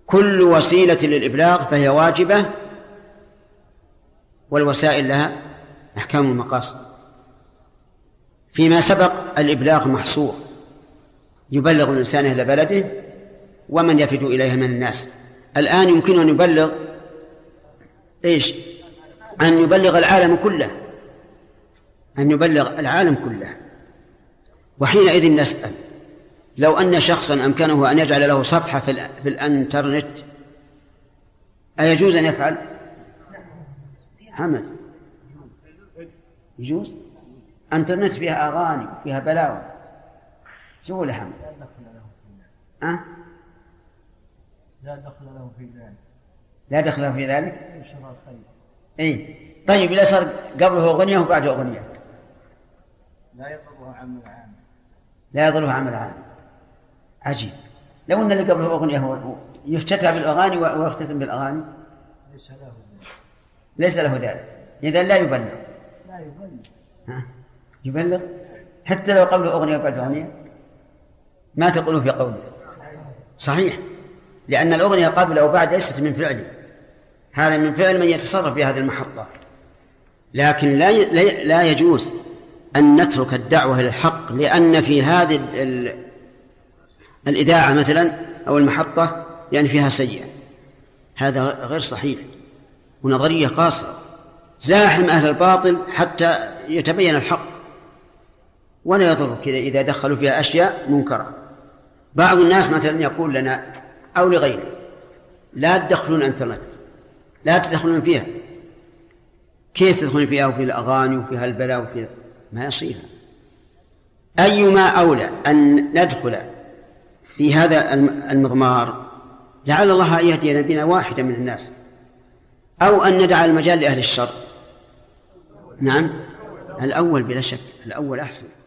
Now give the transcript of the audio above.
كل وسيلة للإبلاغ فهي واجبة، والوسائل لها أحكام المقاصد. فيما سبق الإبلاغ محصور، يبلغ الإنسان أهل بلده ومن يفد إليها من الناس. الآن يمكن أن يبلغ إيش؟ أن يبلغ العالم كله، أن يبلغ العالم كله. وحينئذ نسأل: لو أن شخصا أمكنه أن يجعل له صفحة في الإنترنت أيجوز أن يفعل؟ حمد يجوز؟ إنترنت فيها أغاني فيها بلاوي، شو يا حمد؟ لا دخل له في ذلك. لا دخل له في ذلك؟ إيه. طيب إذا صار قبله أغنية وبعده أغنية لا يضره عمل عام. لا يضره عمل عام. عجيب. لو أن اللي قبله أغنية هو يفتتح بالأغاني ويختتم بالأغاني ليس له ذلك. إذن لا يبلغ. لا يبلغ. يبلغ حتى لو قبله أغنية وبعد أغنية. ما تقوله في قوله؟ صحيح، لأن الأغنية قبل أو بعد ليست من فعله، هذا من فعل من يتصرف في هذه المحطة. لكن لا يجوز أن نترك الدعوة للحق لأن في هذه الإذاعة مثلا أو المحطة يعني فيها سيئة. هذا غير صحيح ونظرية قاصرة. زاحم أهل الباطل حتى يتبين الحق، ولا يضر كذا إذا دخلوا فيها أشياء منكرة. بعض الناس مثلا يقول لنا أو لغيره: لا تدخلون الإنترنت، لا تدخلون فيها. كيف تدخلون فيها وفي الأغاني وفيها البلاء وفيها؟ ما يصير. أيما أولى أن ندخل في هذا المضمار لعل الله يهدي بنا واحدا من الناس، أو أن ندع المجال لأهل الشر. نعم، الأول بلا شك، الأول أحسن.